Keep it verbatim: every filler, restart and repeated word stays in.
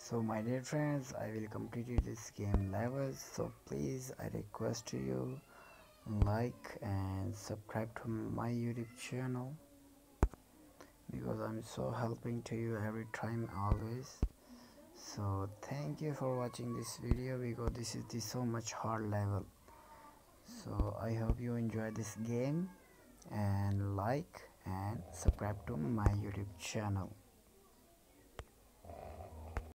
So my dear friends, I will complete this game levels, so please I request to you like and subscribe to my YouTube channel, because I'm so helping to you every time always. So thank you for watching this video, because this is the so much hard level. So I hope you enjoy this game and like and subscribe to my YouTube channel.